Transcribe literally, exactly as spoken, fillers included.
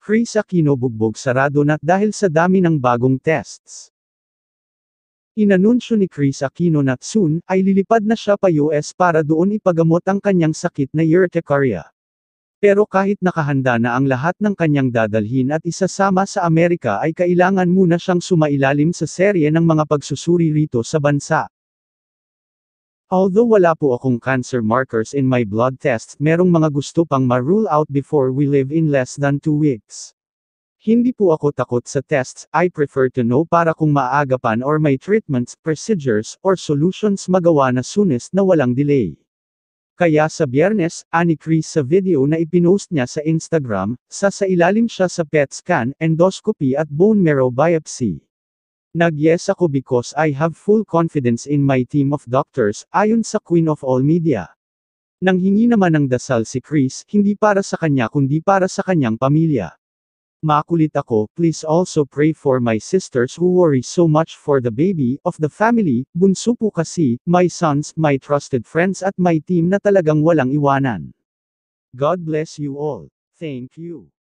Kris Aquino bugbog sarado na dahil sa dami ng bagong tests. Inanunsyo ni Kris Aquino na soon ay lilipad na siya pa U S para doon ipagamot ang kanyang sakit na urticaria. Pero kahit nakahanda na ang lahat ng kanyang dadalhin at isasama sa Amerika ay kailangan muna siyang sumailalim sa serye ng mga pagsusuri rito sa bansa. Although wala po akong cancer markers in my blood tests, merong mga gusto pang ma-rule out before we leave in less than two weeks. Hindi po ako takot sa tests, I prefer to know para kung maagapan or may treatments, procedures, or solutions magawa na soonest na walang delay. Kaya sa Biyernes, ani Kris sa video na ipinost niya sa Instagram, sasailalim siya sa P E T scan, endoscopy at bone marrow biopsy. Nag-yes ako because I have full confidence in my team of doctors, ayon sa Queen of All Media. Nanghingi naman ng dasal si Kris, hindi para sa kanya kundi para sa kanyang pamilya. Makulit ako, please also pray for my sisters who worry so much for the baby of the family, bunso po kasi, my sons, my trusted friends at my team na talagang walang iwanan. God bless you all. Thank you.